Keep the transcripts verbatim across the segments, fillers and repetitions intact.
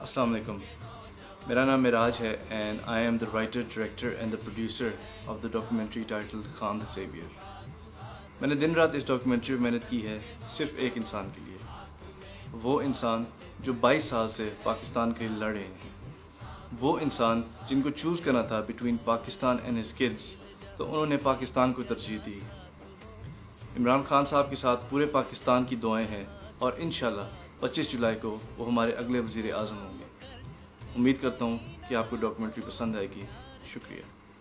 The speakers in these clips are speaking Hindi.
अस्सलाम वालेकुम। मेरा नाम मिराज है and I am the writer, director and the producer of the documentary titled Khan the saviour. मैंने दिन रात इस डॉक्यूमेंट्री में मेहनत की है सिर्फ एक इंसान के लिए, वो इंसान जो बाईस साल से पाकिस्तान के लिए लड़ रहे हैं, वो इंसान जिनको चूज़ करना था between Pakistan and his kids, तो उन्होंने पाकिस्तान को तरजीह दी। इमरान खान साहब के साथ पूरे पाकिस्तान की दुआएं हैं और इंशाल्लाह पच्चीस जुलाई को वो हमारे अगले वज़ीर आज़म होंगे। उम्मीद करता हूँ कि आपको डॉक्यूमेंट्री पसंद आएगी। शुक्रिया।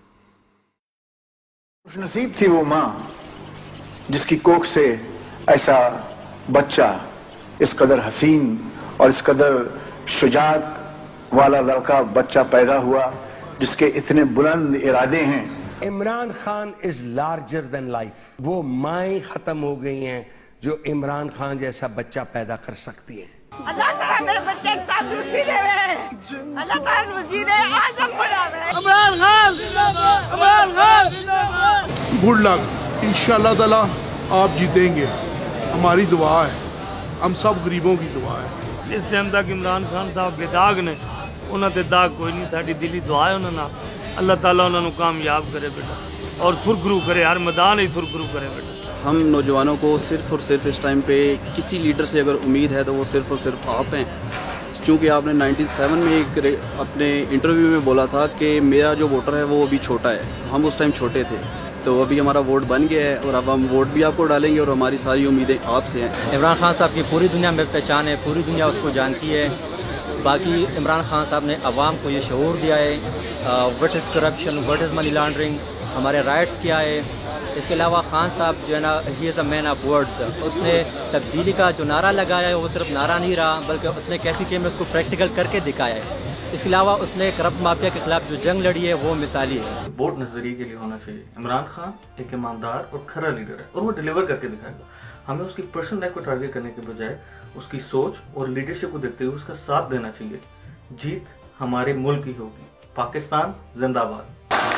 खुशनसीब थी वो माँ जिसकी कोख से ऐसा बच्चा, इस कदर हसीन और इस कदर शुजाअत वाला लड़का बच्चा पैदा हुआ, जिसके इतने बुलंद इरादे हैं। Imran Khan is larger than life. वो माएँ खत्म हो गई हैं जो इमरान खान जैसा बच्चा पैदा कर सकती है। अल्लाह ताला मेरे बच्चे की तंदुरुस्ती देवे, अल्लाह ताला वज़ीर आज़म बनावे। इमरान खान जिंदाबाद, इमरान खान जिंदाबाद। गुड लक, इंशाअल्लाह ताला आप जीतेंगे, हमारी दुआ है, हम सब गरीबों की दुआ है। इस टाइम तक इमरान खान साहब बेदाग ने, उन्होंने दाग कोई नहीं, साड़ी दिली दुआ है उन्होंने। अल्लाह ताला उन्होंने कामयाब करे बेटा, और सुरखरू करे, हर मैदान ही सुरखरू करे बेटा। हम नौजवानों को सिर्फ और सिर्फ इस टाइम पे किसी लीडर से अगर उम्मीद है तो वो सिर्फ और सिर्फ आप हैं, क्योंकि आपने सत्तानवे में एक अपने इंटरव्यू में बोला था कि मेरा जो वोटर है वो अभी छोटा है। हम उस टाइम छोटे थे, तो अभी हमारा वोट बन गया है और अब हम वोट भी आपको डालेंगे और हमारी सारी उम्मीदें आपसे हैं। इमरान खान साहब की पूरी दुनिया में पहचान है, पूरी दुनिया उसको जानती है। बाकी इमरान खान साहब ने अवाम को ये शऊर दिया है, what is corruption, what is money laundering, हमारे राइट्स क्या है। इसके अलावा खान साहब जो है ना, he is a man of words. उसने तब्दीली का जो नारा लगाया है वो सिर्फ नारा नहीं रहा, बल्कि उसने कैफी के में उसको प्रैक्टिकल करके दिखाया है। इसके अलावा उसने करप्ट माफिया के खिलाफ जो जंग लड़ी है वो मिसाली है। बोर्ड नजरिए के लिए होना चाहिए। इमरान खान एक ईमानदार और खरा लीडर है और वो डिलीवर करके दिखाएगा। हमें उसकी पर्सनल लाइफ को टारगेट करने के बजाय उसकी सोच और लीडरशिप को देखते हुए उसका साथ देना चाहिए। जीत हमारे मुल्क की होगी। पाकिस्तान जिंदाबाद।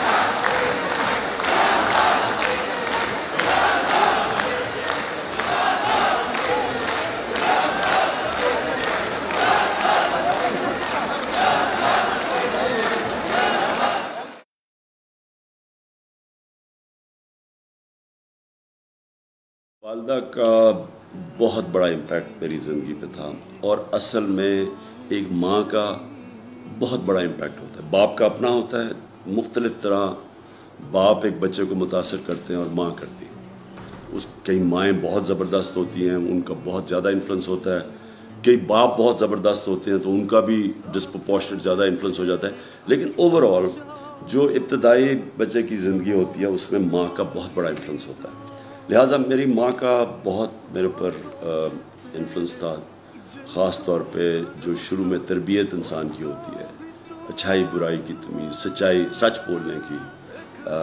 वालदा का बहुत बड़ा इम्पैक्ट मेरी ज़िंदगी पे था और असल में एक माँ का बहुत बड़ा इम्पैक्ट होता है। बाप का अपना होता है, मुख्तलिफ तरह बाप एक बच्चे को मुतासर करते हैं और माँ करती है। उस कई माएँ बहुत ज़बरदस्त होती हैं, उनका बहुत ज़्यादा इन्फ्लुएंस होता है। कई बाप बहुत ज़बरदस्त होते हैं तो उनका भी डिस्प्रपोर्शनेट ज़्यादा इन्फ्लुएंस हो जाता है। लेकिन ओवरऑल जो इब्तदाई बच्चे की ज़िंदगी होती है उसमें माँ का बहुत बड़ा इन्फ्लुएंस होता है। लिहाजा मेरी माँ का बहुत मेरे ऊपर इन्फ्लुएंस था, ख़ास तौर पे जो शुरू में तरबियत इंसान की होती है, अच्छाई बुराई की तमीज़, सच्चाई सच बोलने की, आ,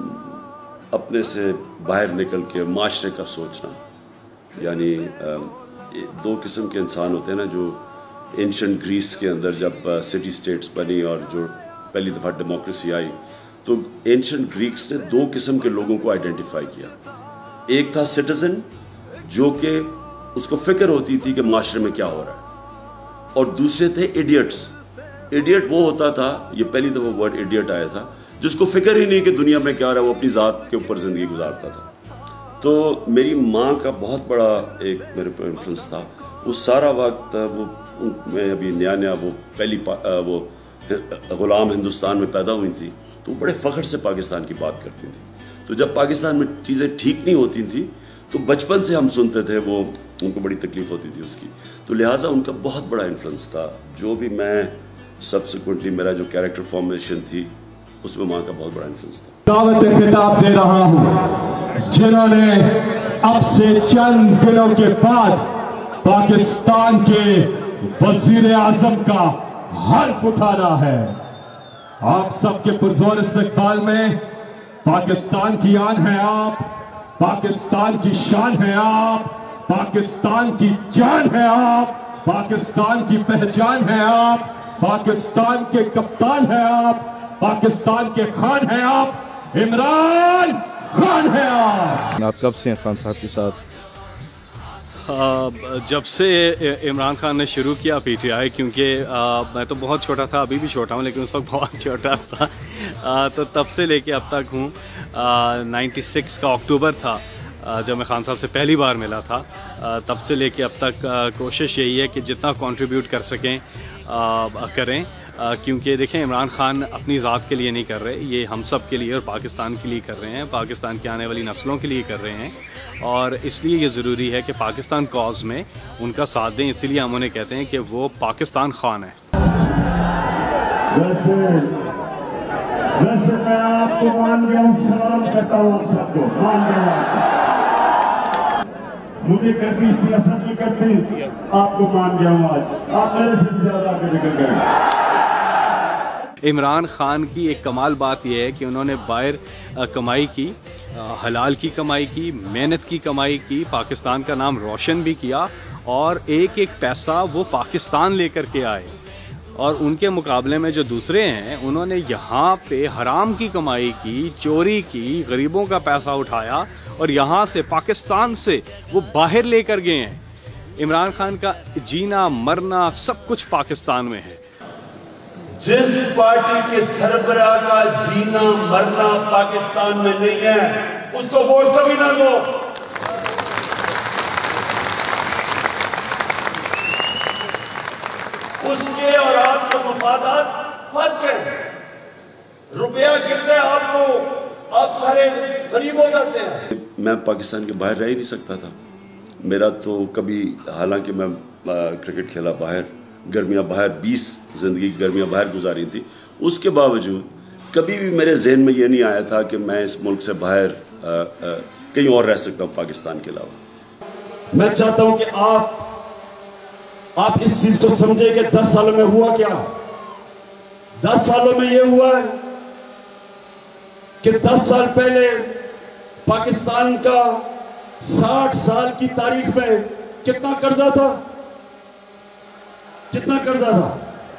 अपने से बाहर निकल के माशरे का सोचना। यानी आ, दो किस्म के इंसान होते हैं ना, जो एंशिएंट ग्रीस के अंदर जब सिटी स्टेट्स बनी और जो पहली दफ़ा डेमोक्रेसी आई, तो एंशिएंट ग्रीक्स ने दो किस्म के लोगों को आइडेंटिफाई किया। एक था सिटीजन, जो कि उसको फिक्र होती थी कि माशरे में क्या हो रहा है, और दूसरे थे इडियट्स। इडियट वो होता था, ये पहली दफ़ा वर्ड इडियट आया था, जिसको फिक्र ही नहीं कि दुनिया में क्या रहा है, वो अपनी ज़ात के ऊपर ज़िंदगी गुजारता था। तो मेरी माँ का बहुत बड़ा एक मेरे पर इन्फ्लुएंस था। वो सारा वक्त वो मैं अभी नया नया वो पहली वो ग़ुलाम हिंदुस्तान में पैदा हुई थी, तो बड़े फ़ख्र से पाकिस्तान की बात करती थी। तो जब पाकिस्तान में चीज़ें ठीक नहीं होती थी तो बचपन से हम सुनते थे, वो उनको बड़ी तकलीफ़ होती थी उसकी। तो लिहाजा उनका बहुत बड़ा इन्फ्लुएंस था। जो भी मैं सब्सिक्वेंटली मेरा जो कैरेक्टर फॉर्मेशन थी उसमें माँ का बहुत बड़ा इन्फ्लुएंस था। दावत खिताब दे रहा हूँ जिन्होंने अब से चंद दिनों के बाद पाकिस्तान के वजीर आजम का हल्फ उठाना है। आप सबके पुरजोर इस्तकबाल में पाकिस्तान की आन है आप, पाकिस्तान की शान है आप, पाकिस्तान की जान है आप, पाकिस्तान की पहचान है आप, पाकिस्तान के कप्तान है आप, पाकिस्तान के खान है आप, इमरान खान है आप। आप कब से हैं खान साहब के साथ? जब से इमरान खान ने शुरू किया पीटीआई, क्योंकि मैं तो बहुत छोटा था, अभी भी छोटा हूँ, लेकिन उस वक्त बहुत छोटा था, आ, तो तब से लेके अब तक हूँ। नाइन्टी सिक्स का अक्टूबर था आ, जब मैं खान साहब से पहली बार मिला था। आ, तब से लेके अब तक आ, कोशिश यही है कि जितना कंट्रीब्यूट कर सकें आ, करें, आ, क्योंकि देखें इमरान खान अपनी ज़ात के लिए नहीं कर रहे, ये हम सब के लिए और पाकिस्तान के लिए कर रहे हैं, पाकिस्तान की आने वाली नस्लों के लिए कर रहे हैं। और इसलिए ये ज़रूरी है कि पाकिस्तान कॉज में उनका साथ दें, इसीलिए हम उन्हें कहते हैं कि वो पाकिस्तान खान है। वैसे वैसे मैं आपको मान गया हूँ, सलाम करता हूँ आप सबको, मान गया, मुझे कभी इतना नहीं करती, आपको मान गया हूँ आज, आप मेरे से ज्यादा आगे निकल गए। इमरान खान की एक कमाल बात यह है कि उन्होंने बाहर कमाई की, हलाल की कमाई की, मेहनत की कमाई की, पाकिस्तान का नाम रोशन भी किया, और एक एक पैसा वो पाकिस्तान लेकर के आए। और उनके मुकाबले में जो दूसरे हैं, उन्होंने यहाँ पे हराम की कमाई की, चोरी की, गरीबों का पैसा उठाया और यहाँ से पाकिस्तान से वो बाहर लेकर गए हैं। इमरान खान का जीना मरना सब कुछ पाकिस्तान में है। जिस पार्टी के सरबराह का जीना मरना पाकिस्तान में नहीं है, उसको वोट कभी ना दो। उसके और आपके मफादात फर्क है। रुपया गिरता है आपको, आप सारे गरीब हो जाते हैं। मैं पाकिस्तान के बाहर रह ही नहीं सकता था। मेरा तो कभी, हालांकि मैं क्रिकेट खेला बाहर, गर्मियाँ बाहर, बीस ज़िंदगी की गर्मियाँ बाहर गुजारी थी, उसके बावजूद कभी भी मेरे जहन में ये नहीं आया था कि मैं इस मुल्क से बाहर कहीं और रह सकता हूँ पाकिस्तान के अलावा। मैं चाहता हूँ कि आप आप इस चीज को समझे कि दस सालों में हुआ क्या। दस सालों में ये हुआ है कि दस साल पहले पाकिस्तान का साठ साल की तारीख में कितना कर्जा था, कितना कर्जा था।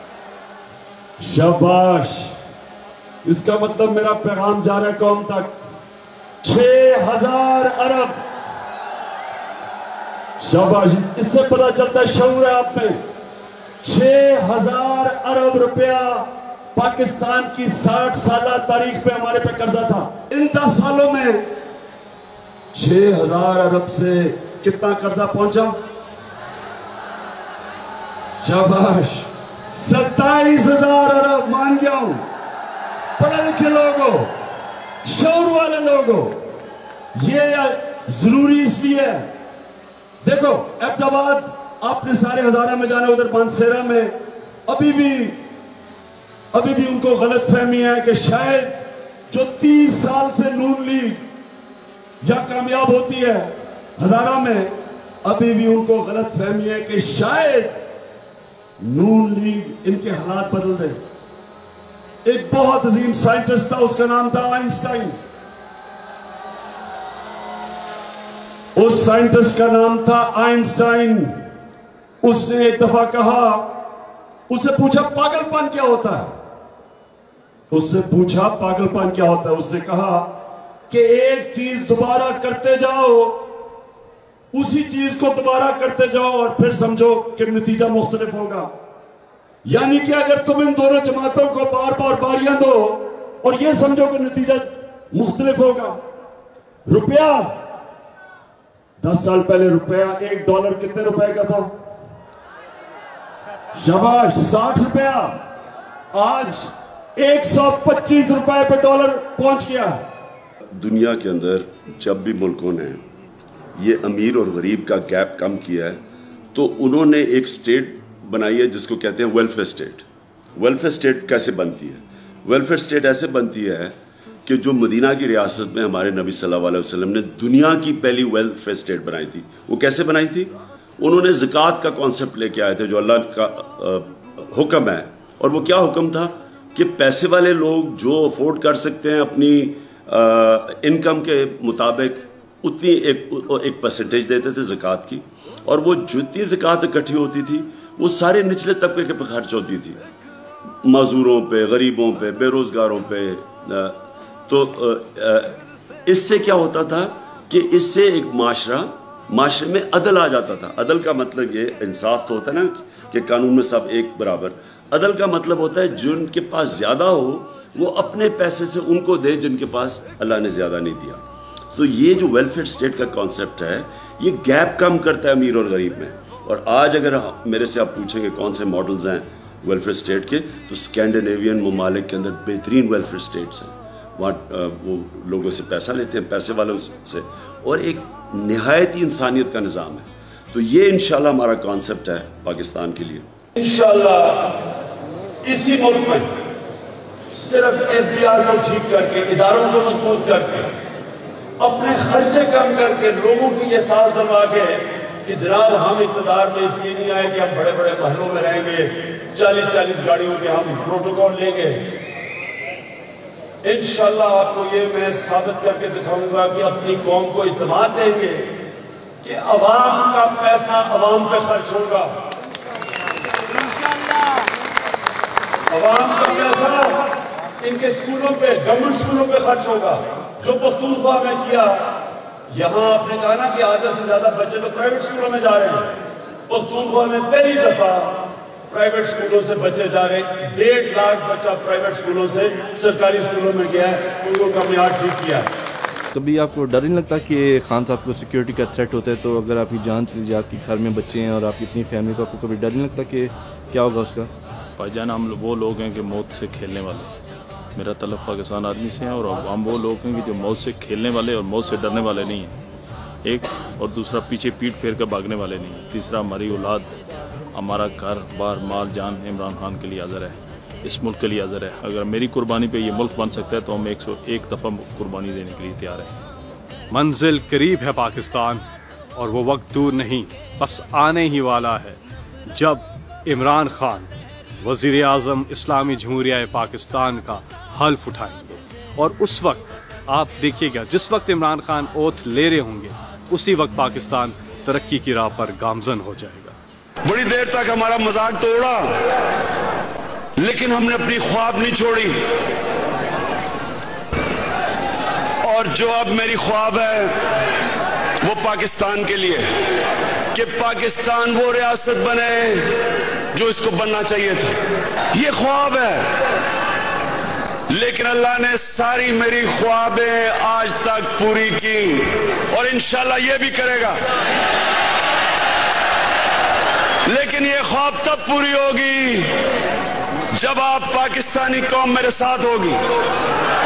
शाबाश, इसका मतलब मेरा पैगाम जा रहा है कौम तक। छह हजार अरब, शाबाश, इससे पता चलता है शऊर है आप में। छह हजार अरब रुपया पाकिस्तान की साठ साल तारीख पे हमारे पे कर्जा था। इन दस सालों में छह हजार अरब से कितना कर्जा पहुंचा, शाबाश, सत्ताईस हजार अरब। मान गया हूं, पढ़े लिखे लोगों, शऊर वाले लोगों, ये जरूरी इसलिए है। देखो अहमदाबाद, आपने सारे हजारा में जाना, उधर मानसेरा में अभी भी अभी भी उनको गलत फहमी है कि शायद जो तीस साल से नून लीग या कामयाब होती है हजारा में, अभी भी उनको गलत फहमी है कि शायद नून लीग इनके हालात बदल दे। एक बहुत अजीम साइंटिस्ट था, उसका नाम था आइंस्टाइन। उस साइंटिस्ट का नाम था आइंस्टाइन। उसने एक दफा कहा, उससे पूछा पागलपन क्या होता है, उससे पूछा पागलपन क्या होता है। उसने कहा कि एक चीज दोबारा करते जाओ, उसी चीज को दोबारा करते जाओ और फिर समझो कि नतीजा मुख्तलिफ होगा। यानी कि अगर तुम इन दोनों जमातों को बार बार बारियां दो और ये समझो कि नतीजा मुख्तलिफ होगा। रुपया, दस साल पहले रुपया, एक डॉलर कितने रुपए का था, शाबाश, साठ रुपया। आज एक सौ पच्चीस रुपए पे डॉलर पहुंच गया। दुनिया के अंदर जब भी मुल्कों ने ये अमीर और गरीब का गैप कम किया है, तो उन्होंने एक स्टेट बनाई है जिसको कहते हैं वेलफेयर स्टेट। वेलफेयर स्टेट कैसे बनती है? वेलफेयर स्टेट ऐसे बनती है कि जो मदीना की रियासत में हमारे नबी सल्लल्लाहु अलैहि वसल्लम ने दुनिया की पहली वेलफेयर स्टेट बनाई थी। वो कैसे बनाई थी? उन्होंने ज़कात का कॉन्सेप्ट लेके आए थे, जो अल्लाह का हुक्म है। और वो क्या हुक्म था कि पैसे वाले लोग जो अफोर्ड कर सकते हैं अपनी इनकम के मुताबिक, उतनी एक एक परसेंटेज देते थे ज़कात की, और वो जितनी ज़कात इकट्ठी होती थी वो सारे निचले तबके के पे खर्च होती थी, मजदूरों पे, गरीबों पे, बेरोजगारों पे। तो इससे क्या होता था कि इससे एक माशरा माशरे में अदल आ जाता था। अदल का मतलब ये, इंसाफ तो होता है ना कि कानून में सब एक बराबर। अदल का मतलब होता है जिनके पास ज्यादा हो वो अपने पैसे से उनको दे जिनके पास अल्लाह ने ज्यादा नहीं दिया। तो ये जो वेलफेयर स्टेट का कॉन्सेप्ट है ये गैप कम करता है अमीर और गरीब में। और आज अगर मेरे से आप पूछेंगे कौन से मॉडल्स हैं वेलफेयर स्टेट के, तो स्कैंडिनेवियन ममालिक के अंदर बेहतरीन वेलफेयर स्टेट्स हैं। वहाँ वो लोगों से पैसा लेते हैं, पैसे वालों से, और एक निहायत ही इंसानियत का निज़ाम है। तो ये इंशाल्लाह हमारा कॉन्सेप्ट है पाकिस्तान के लिए। इंशाल्लाह इसी मुल्क में सिर्फ एफ बी आर को ठीक करके, इदारों को मजबूत करके, अपने खर्चे कम करके, लोगों को ये साज दिलवा के कि जनाब हम इक़्तिदार में इसलिए नहीं आए कि हम बड़े बड़े महलों में रहेंगे, चालीस चालीस गाड़ियों के हम प्रोटोकॉल लेंगे। इंशाल्लाह आपको ये मैं साबित करके दिखाऊंगा कि अपनी कौम को इत्मीनान देंगे कि अवाम का पैसा अवाम पे खर्च होगा, अवाम का पैसा इनके स्कूलों पे, गवर्नमेंट स्कूलों पे खर्च होगा। जो पख्तूनख्वा में किया, यहाँ आपने कहा ना कि आधे से ज्यादा बच्चे तो प्राइवेट स्कूलों में जा रहे हैं। पख्तूनख्वा में पहली दफा प्राइवेट स्कूलों से बच्चे जा रहे हैं। डेढ़ लाख बच्चा प्राइवेट स्कूलों से सरकारी स्कूलों में गया है, उनको का मियार ठीक किया। कभी आपको डर नहीं लगता कि खान साहब को सिक्योरिटी का थ्रेट होता है, तो अगर आपकी जान चली जाए, आपके घर में बच्चे हैं और आपकी इतनी फैमिली, तो आपको कभी डर नहीं लगता कि क्या होगा उसका? भाईजान हम वो लोग हैं कि मौत से खेलने वाले। मेरा तलब पाकिस्तान आर्मी से है और हम वो लोग हैं कि जो मौत से खेलने वाले और मौत से डरने वाले नहीं हैं। एक, और दूसरा पीछे पीठ फेर कर भागने वाले नहीं हैं। तीसरा, हमारी औलाद, हमारा घर बार माल जान इमरान खान के लिए हाज़िर है, इस मुल्क के लिए हाज़िर है। अगर मेरी कुर्बानी पे ये मुल्क बन सकता है तो हम एक सौ एक दफ़ा कुर्बानी देने के लिए तैयार हैं। मंजिल करीब है पाकिस्तान, और वो वक्त दूर नहीं, बस आने ही वाला है जब इमरान खान वज़ीर आज़म इस्लामी जमहूरिया पाकिस्तान का हल्फ उठाएंगे। और उस वक्त आप देखिएगा, जिस वक्त इमरान खान ओथ ले रहे होंगे उसी वक्त पाकिस्तान तरक्की की राह पर गामजन हो जाएगा। बड़ी देर तक हमारा मजाक तोड़ा, लेकिन हमने अपनी ख्वाब नहीं छोड़ी। और जो अब मेरी ख्वाब है वो पाकिस्तान के लिए, कि पाकिस्तान वो रियासत बने जो इसको बनना चाहिए था। ये ख्वाब है, लेकिन अल्लाह ने सारी मेरी ख्वाबें आज तक पूरी की और इंशाल्लाह ये भी करेगा। लेकिन ये ख्वाब तब पूरी होगी जब आप पाकिस्तानी कौम मेरे साथ होगी।